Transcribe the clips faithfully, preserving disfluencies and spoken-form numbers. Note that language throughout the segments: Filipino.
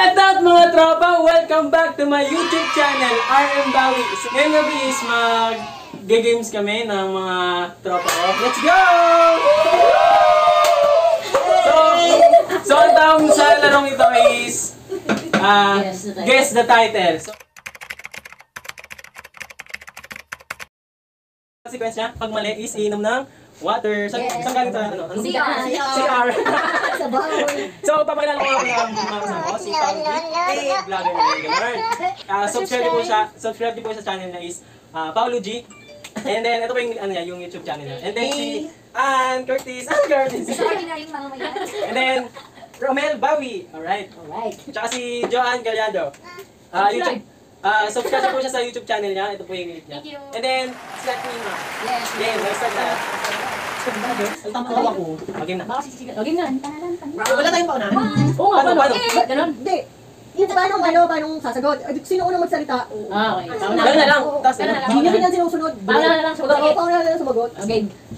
Shout out mga tropa! Welcome back to my YouTube channel, R M Bawi. So, ngayong gabi is mag-games kami ng mga tropa ko. Let's go! So, so ang tawag sa larong ito is uh, Guess the Title. So, sequence niya, pag mali is inom ng water. Sa yes. Saan galing ito? Ano? Ano? C R. C R. So, papakilala ko ako ng mga kasama ko. Si Paulo G, vlogger na Gamer. Uh, subscribe po siya. Subscribe po sa channel na is uh, Paulo G. And then, ito po yung, ano niya, yung YouTube channel niya. And then, si Ann Curtis. Ann Curtis. And then, Romel Bawi. Alright. Alright. Tsaka si Joanne Gallardo. Uh, YouTube. Uh, subscribe po siya sa YouTube channel niya. Ito po yung link niya. And then, Slack Nima. Yes. Game. Let's start na. Tama ko ako. Maging na. Maging na. Wala tayong paunahan. Oo nga. Paano? Paano? Ganon? Hindi. Yung paano, ano, paano sasagot? Sino unang magsalita? Ah, okay. Gano'n na lang. Tapos, hindi nyo rin yan sinusunod. Paano na lang sumagot? Oo, paano na lang sumagot. Okay.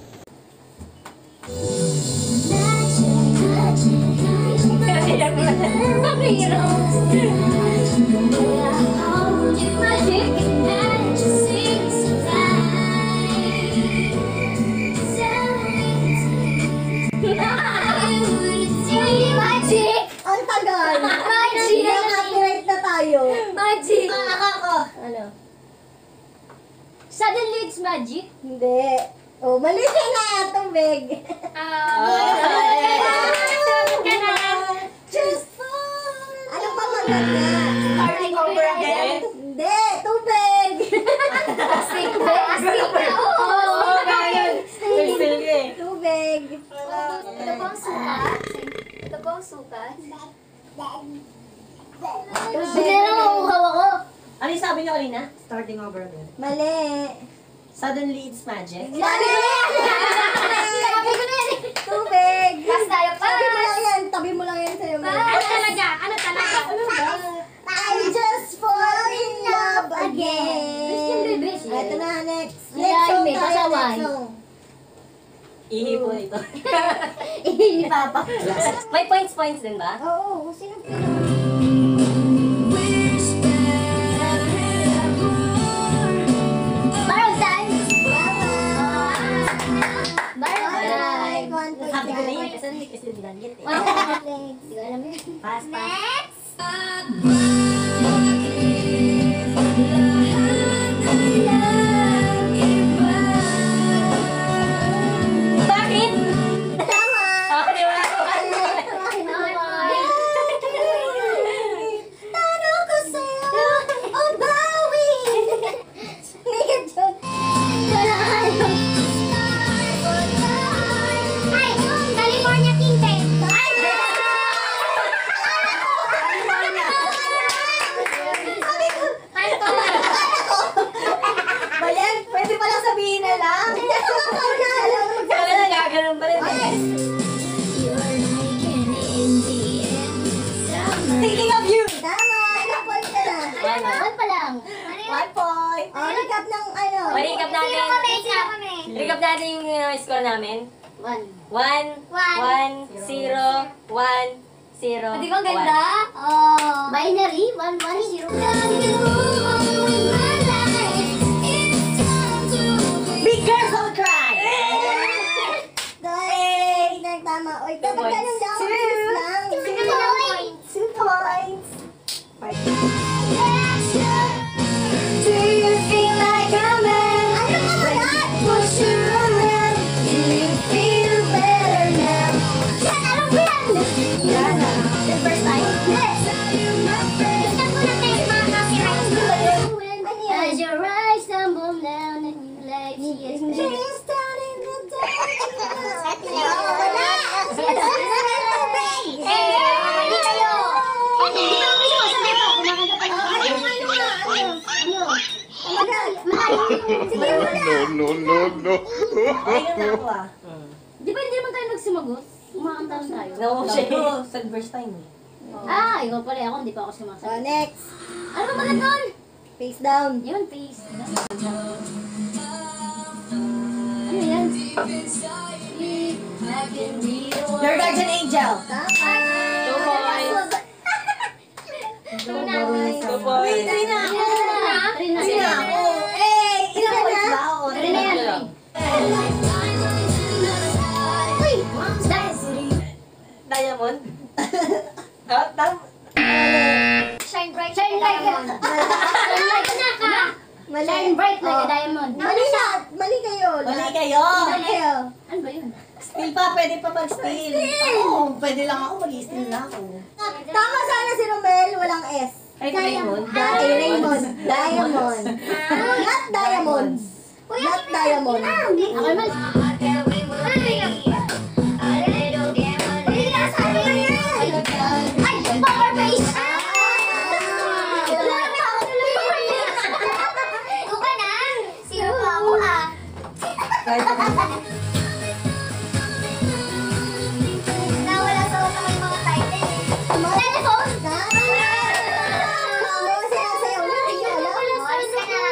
Ang tagal! Magic! Copyright na tayo. Magic! Ako. Ano? Suddenly it's magic? Hindi. Oh, mali ka na, tubig. Ah! Ka na! Just fall! Ano pa maganda? Starting over again? Hindi, tubig! Asik ba? Asik ka! Oo! Tubig! Ito ba ang sukat? Ito ba ang sukat? Hindi na makuhaw ako. Ano yung sabi niyo kanina? Starting over again. Mali! Suddenly it's magic. Mali! Sabi ko na yan eh. Tubig! Pass tayo, pass! Tabi mo lang yan, tabi mo lang yan sa'yo. Ano talaga? Ano talaga? I just fall in love again. Christian Bebes. Ito na, next. Ay, Next song may tayo, pasaway. next song. Ihi po ito. Ihi Papa. May points points din ba? Oo, sino pino? Barrel time! Barrel Alright, time! one, two, Sabi ko na yun three. kasi hindi kasi binanggit eh. Hindi ko alam yun. Pass, pass. Bakit? Tama! Okay, wala ko. Tanong ko sa'yo, oh bawi! Mega joke. Ay! California Kingpin! Ay! Sabi ko, Ay, ito na! Balen, pwede palang sabihin na lang. Hindi ako makakala. Wala na gagano'n pa rin. Thinking of you. Tama, ilang points ka na? One pa lang. One point. Oh, recap ng ano. Recap natin. Sino kami? Sino kami? Recap natin yung uh, score namin. One. One, One. one, zero, one, zero, Hindi ko ganda? Oh. Binary? One, one, zero. Big girls don't cry! Dahil, nagtama. Oy, dapat ganun lang. Bilis lang. Two points. Do you feel like a man? Ano ka ba yan? Push you around. Do you feel better now? Yan, alam ko yan! Yan na. The first time? Yes! Gusto ko na tayo mga copyright. Ano yan? As your eyes stumble down and you like she is Dreams down in the dark. Wala! Eh, hindi kayo! Hindi ko kasi masabi ko. Kumakanta pa lang. Ano, ano, ano? Ano? Magal. Sige, wala. No, no, no, Ayun na ako ah. Di ba hindi naman tayo nagsumagot? Kumakanta lang tayo. No, siya ko. Sa first time eh. Ah, ikaw pala ako. Hindi pa ako So, sumasagot. next. Ano ba maganda doon? Face down. Yun, please. Ano yan? Your guardian angel. Tama. Two points. Two points. Wait, three na ako. Three na. Three na ako. Eh, ilang Three points na. ba ako? Three na yan. Uy! Diamond? Ah, tam? Shine bright. Shine like a diamond. Shine like a Mali. Shine bright like a diamond. Mali na. Mali kayo. Mali kayo. Mali kayo. Ano ba yun? Steal pa, pwede pa pag-steal. Oo, pwede lang ako, mag-steal na ako. Tama sana si Romel. Walang S. Ay, Raymond. Ay, Raymond. Diamond. Not diamonds. Not diamond. Ako naman. Ay, power face. Ikaw ka na. Sino pa ako ah? Nawala sa utak ko yung mga title. Telephone? Oo, sinasayaw na. Hindi ko alam. Oras ka na.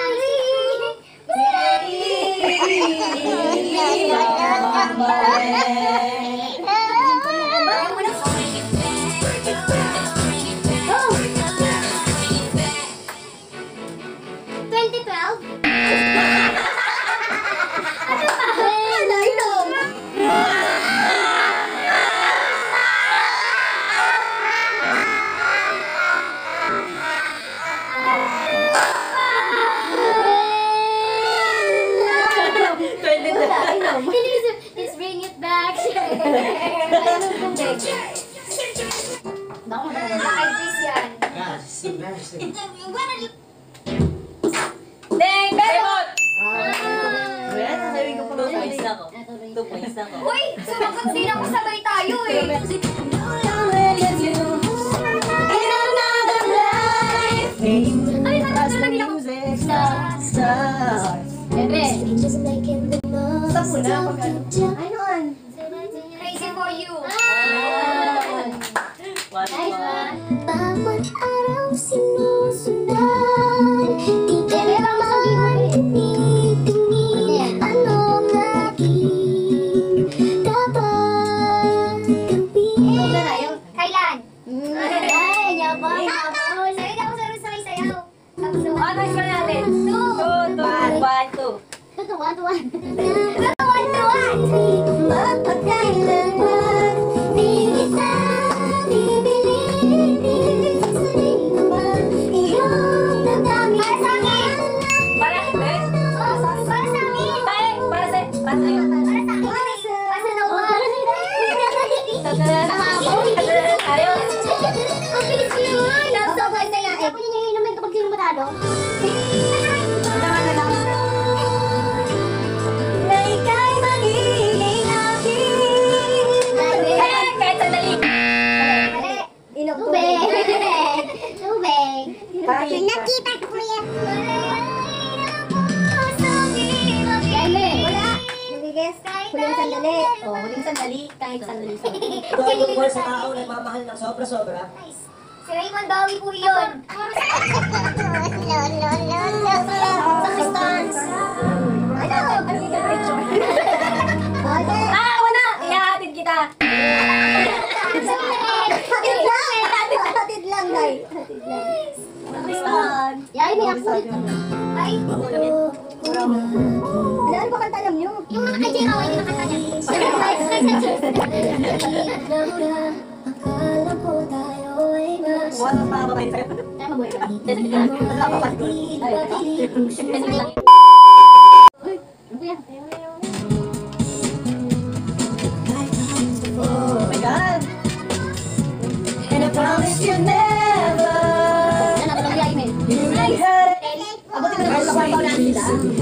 twenty twelve? Ano pa? Ano ito? Let's bring it back. Baka mag-ibis yan. Deng, Raymond! Ah. Wala, sasabihin ko pa two points na ako. Two points na ako. Uy! Sumagot din ako sabay tayo eh. Ay, natagal lang ako. Bebe. Tapos na, pag ano. Ayun. Crazy for you. One, Nice one. one. Bawat araw sinusundan, di ka naman tinitingin. Anong aking dapat gawin? Ito na tayo. Kailan? Ay, yabang. Yabang. Sayo daw sa rusay sayaw. Tapos Ano is natin? Two. Two, two, one, two. Tutu, one to one. Tutu, one to one. Mapagkailanman, di kita bibiliin. Sarili naman, iyong damdamin. Para sa akin. Para, eh? Oh, para sa akin. Tayo, para sa, para sa'yo. Para sa akin. Para sa nawa. Tayo. Ang bilis ko naman. Love song ay saya. Eh, kunin niyo yun naman kapag sino matalo. Na ika'y magiging akin. Eh, kahit sandali. Mali. Inom Tubig. Tubig. Tayo. Nakita ko kuya. Dali. Wala. Nabigis. Huling sandali. Oh, huling sandali, kahit sandali. Ito ay tungkol sa tao nagmamahal ng sobra-sobra. Si Raymond Bowie po yun. Sa Cristans. Ano? Ano yung picture? Okay. Ah, wala! Ihahatid kita. Hatid lang. Hatid lang, Day. Hatid lang. Tristan. Yay, may akulit. Ay. Wala, ano ba kanta alam nyo? Yung mga kay J-Away, yung nakanta niya. Slice, slice and cheese. Akala ko tayo'y mas Wala pa ba kayo? Tayo mabuhay ka. Wala pa ba kayo? Uy, ano ba yan? Oh my God. And I promise you never. Yan ako lang yung email. You had it. Abutin ko na sa kwarto na sila.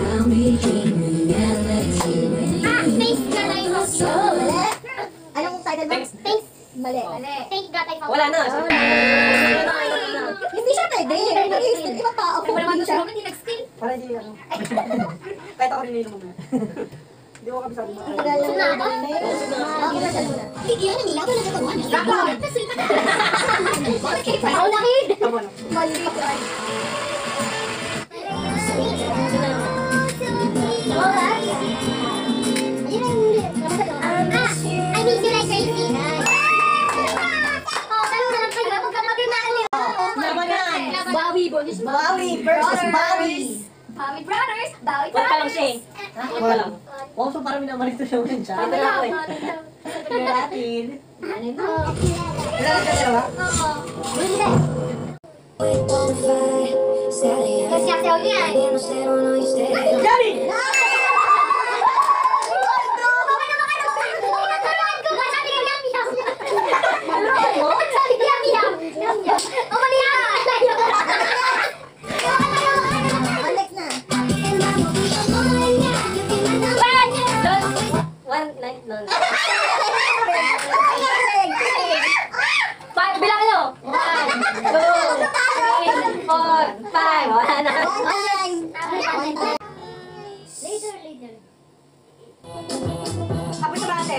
Ah, thanks ka na yung host. Mali. Anong title ba? Thanks. Thanks. Mali. Mali. Thank God I found Wala na. out. Wala na. Hindi siya pwede. Nag-i-steal. Iba tao po. Hindi siya. Hindi nag-steal. Para hindi ano. Kahit ako rin mo na. Hindi ko kami sabi mo. Sino na ako? Ako na siya muna. Bigyan na nila. Ako na siya muna. Ako. Bakit kayo pa? Ako nakid. Mali ka. I miss you like crazy. Oh, tanong na lang kayo. Magkapatid na kami. Laban yan. Bawi boy. Bowie versus Bowie. Bowie Brothers. Bowie Huwag pa lang siya eh. Brothers. Huwag pa lang. Oo, so parang minamarito siya ulit siya. Ito lang ako eh. Tignan natin. Ano ito? Kailangan ka dalawa? Oo. Hindi. Kasi kasi ako yan. Gary! One night long. Five, bilang nyo! One, two, three, four, five. Wala na. Later, later. Tapos sa bate.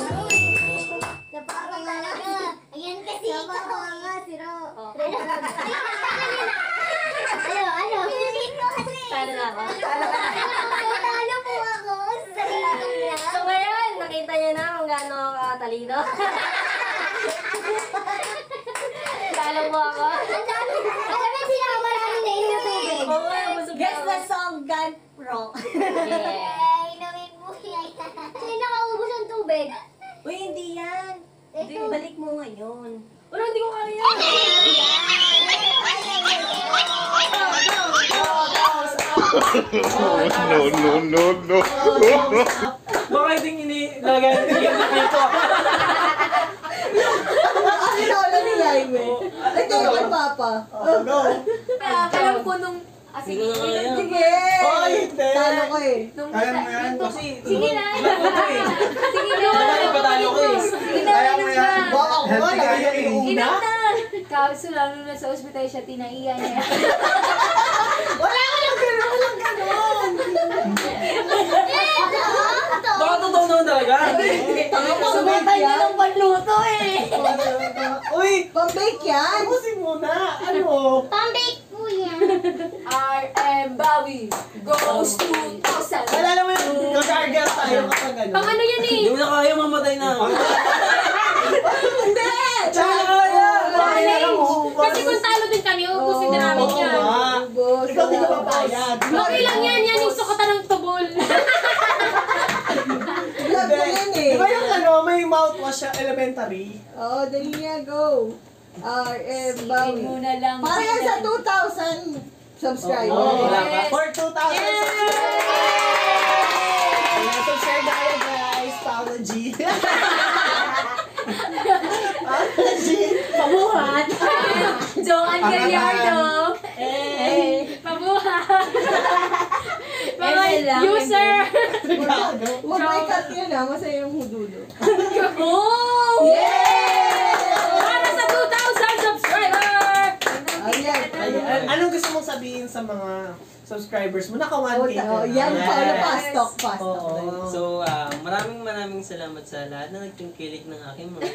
Ayan kasi ito. Ano, ano? Talo na ako. Talo po ako sa sarili ko na. So ngayon, nakita niyo na kung gaano ako katalino. Talo mo ako. Ang dami. Alam mo sila ang maraming nainom na tubig. Oo nga, busog Guess ako. the song Gun Pro. Yeah. Ay, inumin mo yan. Sino nakaubos ng tubig? Uy, hindi yan. Hindi, balik mo ngayon. Wala, hindi ko kaya yan. no, no, no, no. Baka hindi inilagay yung dito. Ano na ulo ni Jaime? Ito yung kay Papa. Oh, go. Alam ko nung... Ah, sige. Hindi ko na kaya. Sige! Oy, hindi. Talo ko eh. Nung Kaya mo yan. Kasi, Sige na. Lagot ko eh. Sige na. Patalo, patalo ko eh. Sige na. Kaya mo inom yan. na. Baka ako nga, lagi yung inuuna. Inom na. Kaso lalo na sa ospital siya, tinaiya niya. Wala ka lang gano'n, walang gano'n. Baka totoo naman talaga. Tanga mo, Sumatay niya ng panluto eh. Uy, pang-bake yan. tapusin mo na. Ano? Pambake po yan. R M Bowie goes two thousand. Wala naman yung gagargal tayo kapag ano. Pang ano yan eh? Hindi mo na kaya, mamatay na. Hindi! Tsaka kaya. Bakit? Kaya lang ubas. Kasi kung talo din kami, ubusin din namin Oo yan. nga. Ubus. Ikaw di ka papayag. Okay lang yan, yan yung sukatan ng tubol. Vlog ko yan eh. Di ba yung ano, may mouthwash siya elementary? Oo, dali niya, go. R M Sige Bowie. muna lang. Para yan sa two thousand subscribers. Oo, wala pa. For two thousand subscribers. Ayan, subscribe na kayo guys. Paolo G. Paolo G. Pabuhat. Joanne Gallardo. Eh. Pabuhat. Mga Eh, lang, user. Gago. Huwag may cut yun ah, masaya yung hududo. Oh! Para sa two thousand subscriber! Ayan. Ayan. Anong gusto mong sabihin sa mga subscribers mo? Naka one Oh, K ka oh, na. yan, Yes. Paolo, fast talk, fast talk. Oo. So, ah, maraming maraming salamat sa lahat na nagtungkilik ng aking mga...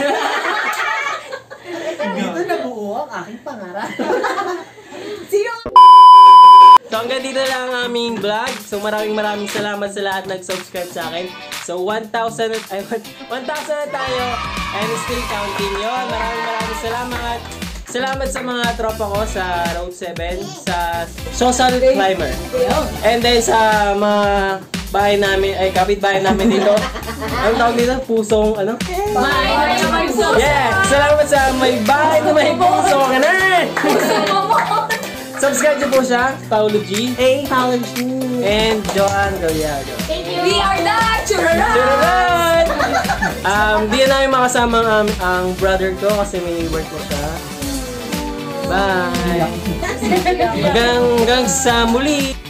Dito nabuo ang aking pangarap. Sino? So hanggang dito lang ang aming vlog. So maraming maraming salamat sa lahat nag-subscribe sa akin. So one thousand ay one thousand na tayo and still counting yon. Maraming maraming salamat. Salamat sa mga tropa ko sa Road seven, sa Social Climber. And then sa mga bahay namin, ay kapitbahay namin dito. Ano tawag dito? Pusong ano? Bye! Bye! Bye! Yeah! Salamat sa may bahay na may puso. Ganun! Subscribe niyo po siya, Paolo G. Hey, Paolo G. And Joanne Gallardo. Thank you! We are the children! Children! Um, di na namin makasama ang, ang brother ko kasi may work ko siya. Bye! Hanggang, hanggang sa muli!